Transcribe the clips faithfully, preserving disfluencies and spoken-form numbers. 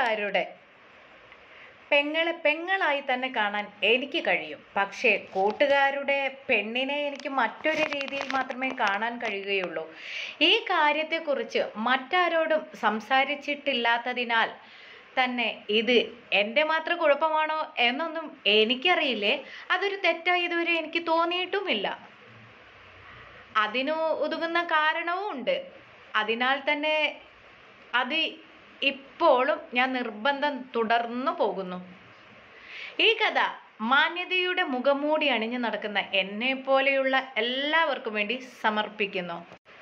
കൂട്ടുകാരുടെ പെങ്ങളെ പെങ്ങളായി തന്നെ കാണാൻ എനിക്ക് കഴിയും. പക്ഷേ കൂട്ടുകാരുടെ പെണ്ണിനെ എനിക്ക് മറ്റൊരു രീതിയിൽ മാത്രമേ കാണാൻ കഴിയുകയുള്ളൂ. ഈ കാര്യത്തെക്കുറിച്ച് മറ്റാരോടും സംസാരിച്ചിട്ടില്ലാത്തതിനാൽ തന്നെ ഇത് എൻ്റെ മാത്രം കുഴപ്പമാണോ എന്നൊന്നും എനിക്കറിയില്ലേ. അതൊരു തെറ്റായി ഇതുവരെ എനിക്ക് തോന്നിയിട്ടുമില്ല. അതിനു ഒതുങ്ങുന്ന കാരണവും ഉണ്ട്. അതിനാൽ തന്നെ അത് ഇപ്പോഴും ഞാൻ നിർബന്ധം തുടർന്നു പോകുന്നു. ഈ കഥ മാന്യതയുടെ മുഖംമൂടി അണിഞ്ഞു നടക്കുന്ന എന്നെ പോലെയുള്ള എല്ലാവർക്കും വേണ്ടി സമർപ്പിക്കുന്നു.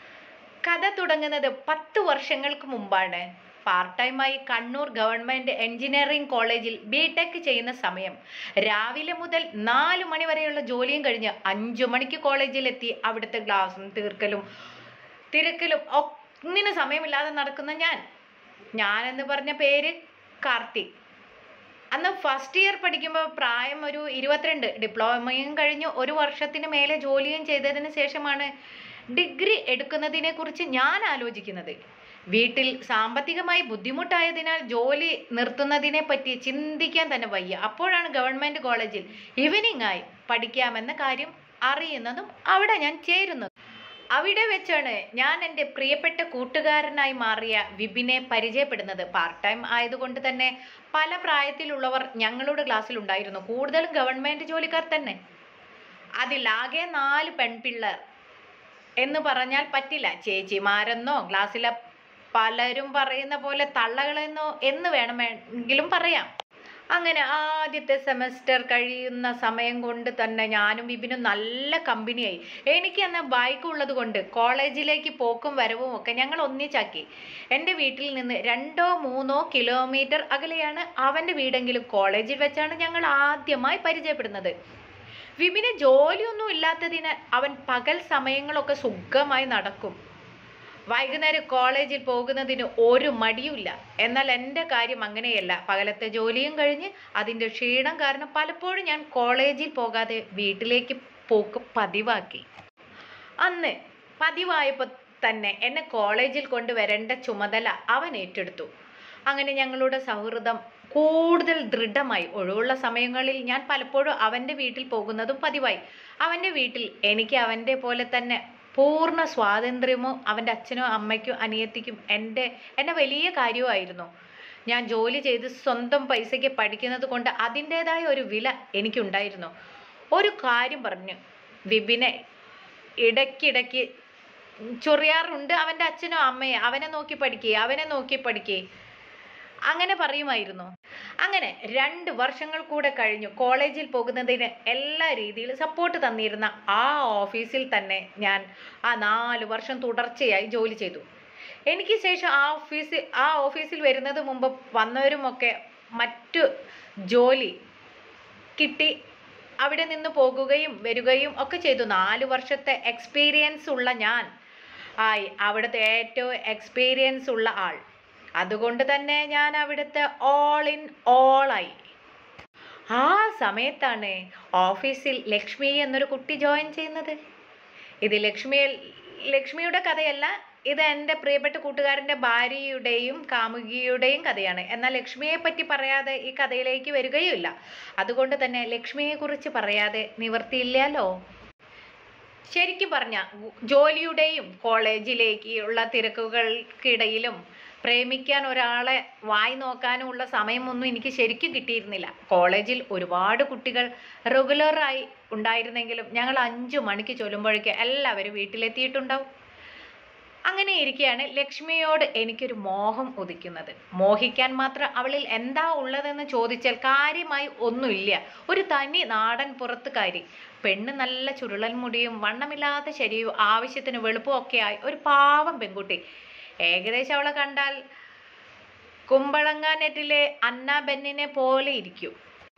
കഥ തുടങ്ങുന്നത് പത്ത് വർഷങ്ങൾക്ക് മുമ്പാണ്. പാർട്ട് ടൈമായി കണ്ണൂർ ഗവൺമെന്റ് എഞ്ചിനീയറിംഗ് കോളേജിൽ ബി ടെക് ചെയ്യുന്ന സമയം. രാവിലെ മുതൽ നാലു മണി വരെയുള്ള ജോലിയും കഴിഞ്ഞ് അഞ്ചു മണിക്ക് കോളേജിലെത്തി അവിടുത്തെ ക്ലാസ്സും തീർക്കലും തിരക്കലും ഒന്നിനും സമയമില്ലാതെ നടക്കുന്ന ഞാൻ ഞാനെന്ന് പറഞ്ഞ പേര് കാർത്തിക്. അന്ന് ഫസ്റ്റ് ഇയർ പഠിക്കുമ്പോൾ പ്രായം ഒരു ഇരുപത്തിരണ്ട്. ഡിപ്ലോമയും കഴിഞ്ഞ് ഒരു വർഷത്തിന് മേലെ ജോലിയും ചെയ്തതിന് ശേഷമാണ് ഡിഗ്രി എടുക്കുന്നതിനെ കുറിച്ച് ഞാൻ ആലോചിക്കുന്നത്. വീട്ടിൽ സാമ്പത്തികമായി ബുദ്ധിമുട്ടായതിനാൽ ജോലി നിർത്തുന്നതിനെ പറ്റി ചിന്തിക്കാൻ തന്നെ വയ്യ. അപ്പോഴാണ് ഗവൺമെന്റ് കോളേജിൽ ഈവനിങ് ആയി പഠിക്കാമെന്ന കാര്യം അറിയുന്നതും അവിടെ ഞാൻ ചേരുന്നത്. അവിടെ വെച്ചാണ് ഞാൻ എൻ്റെ പ്രിയപ്പെട്ട കൂട്ടുകാരനായി മാറിയ വിപിനെ പരിചയപ്പെടുന്നത്. പാർട്ട് ടൈം ആയതുകൊണ്ട് തന്നെ പല പ്രായത്തിലുള്ളവർ ഞങ്ങളുടെ ക്ലാസ്സിൽ ഉണ്ടായിരുന്നു. കൂടുതലും ഗവൺമെന്റ് ജോലിക്കാർ തന്നെ. അതിലാകെ നാല് പെൺപിള്ളേർ എന്ന് പറഞ്ഞാൽ പറ്റില്ല. ചേച്ചിമാരെന്നോ ക്ലാസ്സിലെ പലരും പറയുന്ന പോലെ തള്ളകളെന്നോ എന്ന് വേണമെങ്കിലും പറയാം. അങ്ങനെ ആദ്യത്തെ സെമസ്റ്റർ കഴിയുന്ന സമയം കൊണ്ട് തന്നെ ഞാനും വിപിനും നല്ല കമ്പനിയായി. എനിക്ക് അന്ന് ബൈക്ക് ഉള്ളത് കൊണ്ട് കോളേജിലേക്ക് പോക്കും വരവും ഒക്കെ ഞങ്ങൾ ഒന്നിച്ചാക്കി. എൻ്റെ വീട്ടിൽ നിന്ന് രണ്ടോ മൂന്നോ കിലോമീറ്റർ അകലെയാണ് അവൻ്റെ വീടെങ്കിലും കോളേജിൽ വെച്ചാണ് ഞങ്ങൾ ആദ്യമായി പരിചയപ്പെടുന്നത്. വിപിന് ജോലിയൊന്നും ഇല്ലാത്തതിനാൽ അവൻ പകൽ സമയങ്ങളൊക്കെ സുഖമായി നടക്കും. വൈകുന്നേരം കോളേജിൽ പോകുന്നതിന് ഒരു മടിയുമില്ല. എന്നാൽ എൻ്റെ കാര്യം അങ്ങനെയല്ല. പകലത്തെ ജോലിയും കഴിഞ്ഞ് അതിൻ്റെ ക്ഷീണം കാരണം പലപ്പോഴും ഞാൻ കോളേജിൽ പോകാതെ വീട്ടിലേക്ക് പോക്ക് പതിവാക്കി. അന്ന് പതിവായപ്പോൾ തന്നെ എന്നെ കോളേജിൽ കൊണ്ടുവരേണ്ട ചുമതല അവൻ ഏറ്റെടുത്തു. അങ്ങനെ ഞങ്ങളുടെ സൗഹൃദം കൂടുതൽ ദൃഢമായി. ഒഴിവുള്ള സമയങ്ങളിൽ ഞാൻ പലപ്പോഴും അവൻ്റെ വീട്ടിൽ പോകുന്നതും പതിവായി. അവൻ്റെ വീട്ടിൽ എനിക്ക് അവൻ്റെ പോലെ തന്നെ പൂർണ്ണ സ്വാതന്ത്ര്യമോ അവൻ്റെ അച്ഛനോ അമ്മയ്ക്കോ അനിയത്തിക്കും എൻ്റെ എന്നെ വലിയ കാര്യമായിരുന്നു. ഞാൻ ജോലി ചെയ്ത് സ്വന്തം പൈസയ്ക്ക് പഠിക്കുന്നത് കൊണ്ട് അതിൻ്റെതായ ഒരു വില എനിക്കുണ്ടായിരുന്നു. ഒരു കാര്യം പറഞ്ഞു വിപിനെ ഇടയ്ക്കിടയ്ക്ക് ചൊറിയാറുണ്ട് അവൻ്റെ അച്ഛനോ അമ്മയെ. അവനെ നോക്കി പഠിക്കേ അവനെ നോക്കി പഠിക്കേ അങ്ങനെ പറയുമായിരുന്നു. അങ്ങനെ രണ്ട് വർഷങ്ങൾ കൂടെ കഴിഞ്ഞു. കോളേജിൽ പോകുന്നതിന് എല്ലാ രീതിയിലും സപ്പോർട്ട് തന്നിരുന്ന ആ ഓഫീസിൽ തന്നെ ഞാൻ ആ നാല് വർഷം തുടർച്ചയായി ജോലി ചെയ്തു. എനിക്ക് ശേഷം ആ ഓഫീസിൽ ആ ഓഫീസിൽ വരുന്നത് മുമ്പ് വന്നവരുമൊക്കെ മറ്റു ജോലി കിട്ടി അവിടെ നിന്ന് പോകുകയും വരികയും ഒക്കെ ചെയ്തു. നാല് വർഷത്തെ എക്സ്പീരിയൻസ് ഉള്ള ഞാൻ ആയി അവിടുത്തെ ഏറ്റവും എക്സ്പീരിയൻസ് ഉള്ള ആൾ. അതുകൊണ്ട് തന്നെ ഞാൻ അവിടുത്തെ ഓൾ ഇൻ ഓൾ ആയി. ആ സമയത്താണ് ഓഫീസിൽ ലക്ഷ്മി എന്നൊരു കുട്ടി ജോയിൻ ചെയ്യുന്നത്. ഇത് ലക്ഷ്മി ലക്ഷ്മിയുടെ കഥയല്ല, ഇത് എൻ്റെ പ്രിയപ്പെട്ട കൂട്ടുകാരൻ്റെ ഭാര്യയുടെയും കാമുകിയുടെയും കഥയാണ്. എന്നാൽ ലക്ഷ്മിയെ പറ്റി പറയാതെ ഈ കഥയിലേക്ക് വരികയുമില്ല. അതുകൊണ്ട് തന്നെ ലക്ഷ്മിയെ കുറിച്ച് പറയാതെ നിവർത്തിയില്ലല്ലോ. ശരിക്കും പറഞ്ഞ ജോലിയുടെയും കോളേജിലേക്കുള്ള തിരക്കുകൾക്കിടയിലും പ്രേമിക്കാൻ ഒരാളെ വായി നോക്കാനും ഉള്ള സമയമൊന്നും എനിക്ക് ശരിക്കും കിട്ടിയിരുന്നില്ല. കോളേജിൽ ഒരുപാട് കുട്ടികൾ റെഗുലറായി ഉണ്ടായിരുന്നെങ്കിലും ഞങ്ങൾ അഞ്ചു മണിക്ക് ചൊല്ലുമ്പോഴേക്ക് എല്ലാവരും വീട്ടിലെത്തിയിട്ടുണ്ടാവും. അങ്ങനെ ഇരിക്കെയാണ് ലക്ഷ്മിയോട് എനിക്കൊരു മോഹം ഉദിക്കുന്നത്. മോഹിക്കാൻ മാത്രം അവളിൽ എന്താ ഉള്ളതെന്ന് ചോദിച്ചാൽ കാര്യമായി ഒന്നുമില്ല. ഒരു തനി നാടൻ പുറത്തുകാരി പെണ്ണ്. നല്ല ചുരുളൻ മുടിയും വണ്ണമില്ലാത്ത ശരീരവും ആവശ്യത്തിന് വെളുപ്പും ഒക്കെയായി ഒരു പാവം പെൺകുട്ടി. ഏകദേശം അവളെ കണ്ടാൽ കുമ്പളങ്ങ നെറ്റിലെ അന്ന ബെന്നിനെ പോലെ ഇരിക്കും.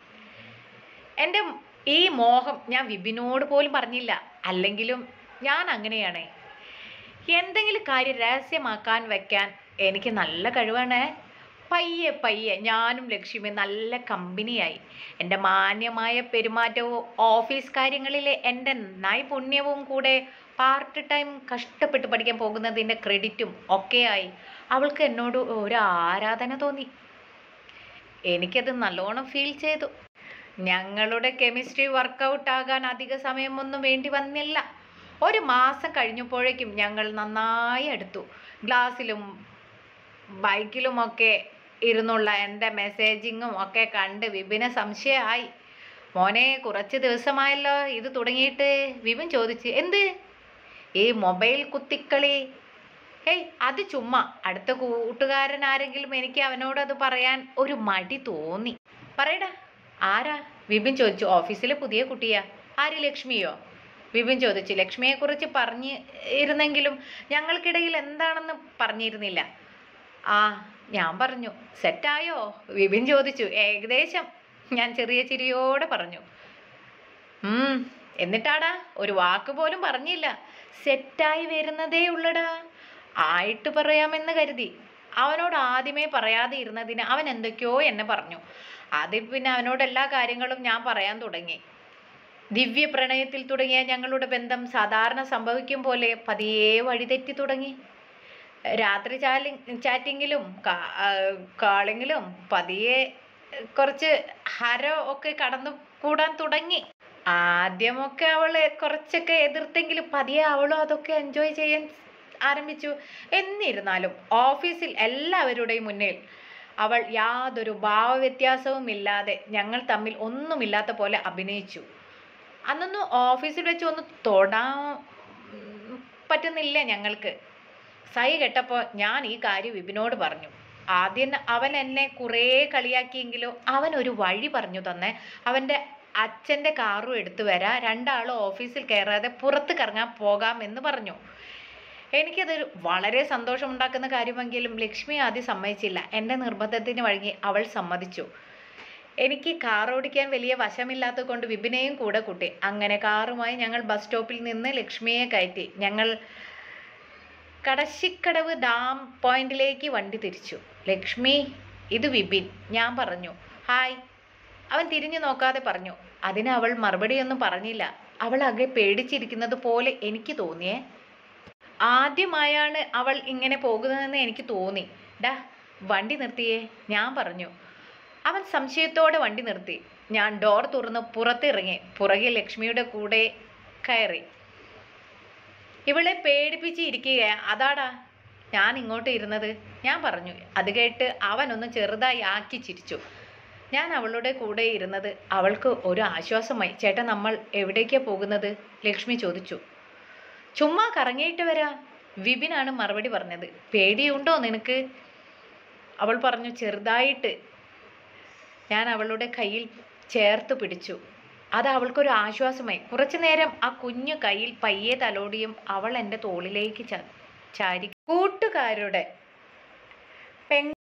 എൻ്റെ ഈ മോഹം ഞാൻ വിപിനോട് പോലും പറഞ്ഞില്ല. അല്ലെങ്കിലും ഞാൻ അങ്ങനെയാണ്. എന്തെങ്കിലും കാര്യം രഹസ്യമാക്കാൻ വെക്കാൻ എനിക്ക് നല്ല കഴിവാണ്. പയ്യെ പയ്യെ ഞാനും ലക്ഷ്മി നല്ല കമ്പനിയായി. എൻ്റെ മാന്യമായ പെരുമാറ്റവും ഓഫീസ് കാര്യങ്ങളിലെ എൻ്റെ നൈപുണ്യവും കൂടെ പാർട്ട് ടൈം കഷ്ടപ്പെട്ട് പഠിക്കാൻ പോകുന്നതിൻ്റെ ക്രെഡിറ്റും ഒക്കെയായി അവൾക്ക് എന്നോട് ഒരു ആരാധന തോന്നി. എനിക്കത് നല്ലോണം ഫീൽ ചെയ്തു. ഞങ്ങളുടെ കെമിസ്ട്രി വർക്കൗട്ട് ആകാൻ അധിക സമയമൊന്നും വേണ്ടി വന്നില്ല. ഒരു മാസം കഴിഞ്ഞപ്പോഴേക്കും ഞങ്ങൾ നന്നായി അടുത്തു. ക്ലാസ്സിലും ബൈക്കിലുമൊക്കെ ഇരുന്നുള്ള എൻ്റെ മെസ്സേജിങ്ങും ഒക്കെ കണ്ട് വിപിന് സംശയമായി. മോനെ, കുറച്ച് ദിവസമായല്ലോ ഇത് തുടങ്ങിയിട്ട്. വിപിൻ ചോദിച്ച്. എന്ത്? ഈ മൊബൈൽ കുത്തിക്കളി? ഏയ്, അത് ചുമ്മാ. അടുത്ത കൂട്ടുകാരൻ ആരെങ്കിലും എനിക്ക് അവനോടത് പറയാൻ ഒരു മടി തോന്നി. പറയടാ, ആരാ? വിപിൻ ചോദിച്ചു. ഓഫീസിലെ പുതിയ കുട്ടിയാ. ആര്? ലക്ഷ്മിയോ? വിപിൻ ചോദിച്ചു. ലക്ഷ്മിയെക്കുറിച്ച് പറഞ്ഞ് ഇരുന്നെങ്കിലും ഞങ്ങൾക്കിടയിൽ എന്താണെന്ന് പറഞ്ഞിരുന്നില്ല. ആ, ഞാൻ പറഞ്ഞു. സെറ്റായോ? വിപിൻ ചോദിച്ചു. ഏകദേശം, ഞാൻ ചെറിയ ചിരിയോടെ പറഞ്ഞു. ഉം എന്നിട്ടാടാ? ഒരു വാക്ക് പോലും പറഞ്ഞില്ല. സെറ്റായി വരുന്നതേ ഉള്ളടാ. ആയിട്ട് പറയാമെന്ന് കരുതി. അവനോട് ആദ്യമേ പറയാതെ ഇരുന്നതിന് അവൻ എന്തൊക്കെയോ എന്നെ പറഞ്ഞു. അതിൽ പിന്നെ അവനോട് എല്ലാ കാര്യങ്ങളും ഞാൻ പറയാൻ തുടങ്ങി. ദിവ്യ പ്രണയത്തിൽ തുടങ്ങിയ ഞങ്ങളുടെ ബന്ധം സാധാരണ സംഭവിക്കും പോലെ പതിയെ വഴിതെറ്റി തുടങ്ങി. രാത്രി ചാലി ചാറ്റിങ്ങിലും കാളിങ്ങിലും പതിയെ കുറച്ച് ഹരം ഒക്കെ കടന്നു കൂടാൻ തുടങ്ങി. ആദ്യമൊക്കെ അവള് കുറച്ചൊക്കെ എതിർത്തെങ്കിലും പതിയെ അവളും അതൊക്കെ എൻജോയ് ചെയ്യാൻ ആരംഭിച്ചു. എന്നിരുന്നാലും ഓഫീസിൽ എല്ലാവരുടെയും മുന്നിൽ അവൾ യാതൊരു ഭാവവ്യത്യാസവും ഇല്ലാതെ ഞങ്ങൾ തമ്മിൽ ഒന്നുമില്ലാത്ത പോലെ അഭിനയിച്ചു. അന്നൊന്നും ഓഫീസിൽ വെച്ച് ഒന്ന് തൊടാൻ പറ്റുന്നില്ല ഞങ്ങൾക്ക്. സൈ കെട്ടപ്പോൾ ഞാൻ ഈ കാര്യം വിപിനോട് പറഞ്ഞു. ആദ്യം അവൻ എന്നെ കുറേ കളിയാക്കിയെങ്കിലും അവൻ ഒരു വഴി പറഞ്ഞു തന്നെ. അവൻ്റെ അച്ഛൻ്റെ കാറും എടുത്തു വരാം, രണ്ടാളും ഓഫീസിൽ കയറാതെ പുറത്ത് കറങ്ങാൻ പോകാം എന്ന് പറഞ്ഞു. എനിക്കതൊരു വളരെ സന്തോഷമുണ്ടാക്കുന്ന കാര്യമെങ്കിലും ലക്ഷ്മി ആദ്യം സമ്മതിച്ചില്ല. എൻ്റെ നിർബന്ധത്തിന് വഴങ്ങി അവൾ സമ്മതിച്ചു. എനിക്ക് കാർ ഓടിക്കാൻ വലിയ വശമില്ലാത്തത് കൊണ്ട് വിപിനെയും കൂടെ കൂട്ടി. അങ്ങനെ കാറുമായി ഞങ്ങൾ ബസ് സ്റ്റോപ്പിൽ നിന്ന് ലക്ഷ്മിയെ കയറ്റി. ഞങ്ങൾ കടശിക്കടവ് ഡാം പോയിന്റിലേക്ക് വണ്ടി തിരിച്ചു. ലക്ഷ്മി, ഇത് വിപിൻ, ഞാൻ പറഞ്ഞു. ഹായ്. അവൻ തിരിഞ്ഞു നോക്കാതെ പറഞ്ഞു. അതിന് അവൾ മറുപടിയൊന്നും പറഞ്ഞില്ല. അവൾ ആകെ പേടിച്ചിരിക്കുന്നത് പോലെ എനിക്ക് തോന്നിയേ. ആദ്യമായാണ് അവൾ ഇങ്ങനെ പോകുന്നതെന്ന് എനിക്ക് തോന്നി. ഡാ, വണ്ടി നിർത്തിയേ, ഞാൻ പറഞ്ഞു. അവൻ സംശയത്തോടെ വണ്ടി നിർത്തി. ഞാൻ ഡോർ തുറന്ന് പുറത്തിറങ്ങി. പുറകെ ലക്ഷ്മിയുടെ കൂടെ കയറി. ഇവളെ പേടിപ്പിച്ച് ഇരിക്കുക, അതാടാ ഞാൻ ഇങ്ങോട്ട് ഇരുന്നത്, ഞാൻ പറഞ്ഞു. അത് കേട്ട് അവനൊന്ന് ചെറുതായി ആക്കി ചിരിച്ചു. ഞാൻ അവളുടെ കൂടെ ഇരുന്നത് അവൾക്ക് ഒരു ആശ്വാസമായി. ചേട്ടാ, നമ്മൾ എവിടേക്കാണ് പോകുന്നത്? ലക്ഷ്മി ചോദിച്ചു. ചുമ്മാ കറങ്ങിയിട്ട് വരാ, വിപിനാണ് മറുപടി പറഞ്ഞത്. പേടിയുണ്ടോ നിനക്ക്? അവൾ പറഞ്ഞു. ചെറുതായിട്ട്. ഞാൻ അവളുടെ കയ്യിൽ ചേർത്ത് പിടിച്ചു. അത് അവൾക്കൊരു ആശ്വാസമായി. കുറച്ചു നേരം ആ കുഞ്ഞു കയ്യിൽ പയ്യെ തലോടിയും അവൾ എൻ്റെ തോളിലേക്ക് ചാരി. കൂട്ടുകാരുടെ